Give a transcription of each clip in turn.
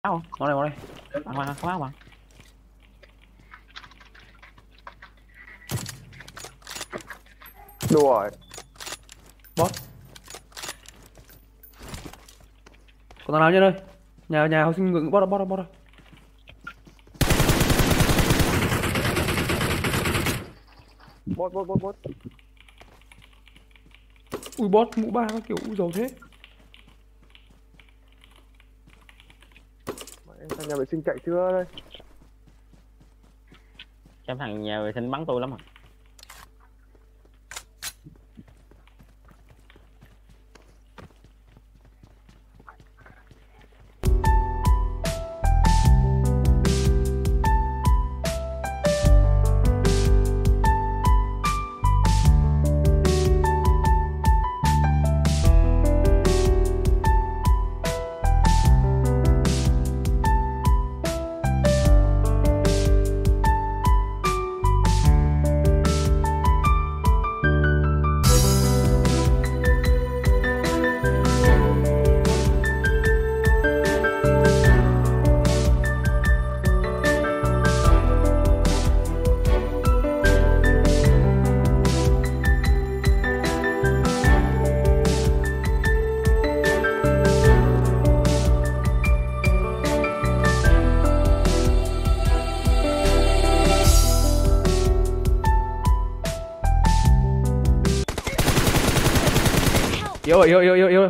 Áo không? Ngồi đây. Không áo mà. Đùa rồi. Bot. Còn thằng nào nhân ơi? Nhà học sinh ngưỡng bot rồi. Bot. Ui bot mũ ba các kiểu ui dầu thế. Em sang nhà vệ sinh chạy chưa đây? Xem thằng nhà vệ sinh bắn tôi lắm rồi. Yêu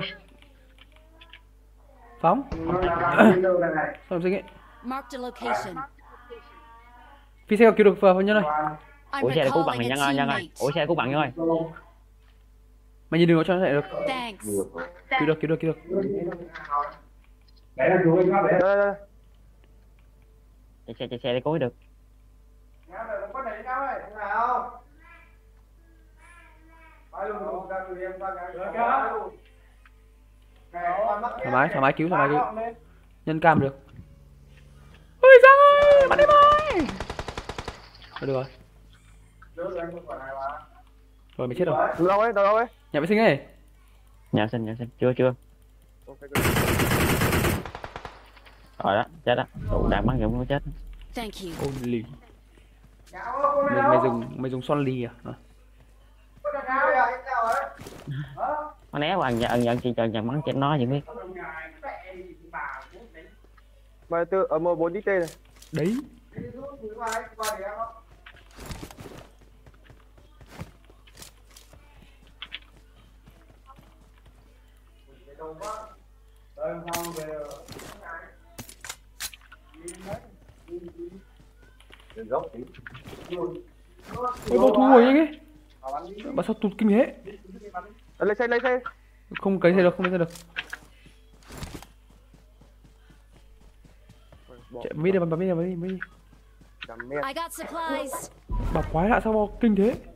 phóng. Sao sinh ấy? Marked a location. Phi xe cứu được vào nhân ơi. I'm Ủa xe cứu bằng thì recalling a nhân ơi. teammate. Ủa xe cứu bằng nhân ơi. Mày nhìn đừng có cho nó chạy được. Thanks. Cứu được. Đây. Chạy xe để cứu được. Thoải mái cứu. Nhân cam được. Ôi Giang ơi, bắn em ơi. Được rồi. Rồi mày chết rồi. Đâu ấy? Nhà vệ sinh ấy. Nhà sinh. Chưa. Rồi đó, chết đó. Đủ đạn bắn dụng nó chết. Thank you. Holy. Mày dùng son lì à? Nó né qua ăn chi cho chẳng bắn chết nó vậy biết. Mà từ ở M4 XT này. Đấy. Ôi bao thu rồi anh ấy. Bà sao tụt kinh thế? Lấy xe. Không cấy xe được. Chạy mít đi, bắn mít đi. I got supplies. Bà quái lạ sao bao kinh thế?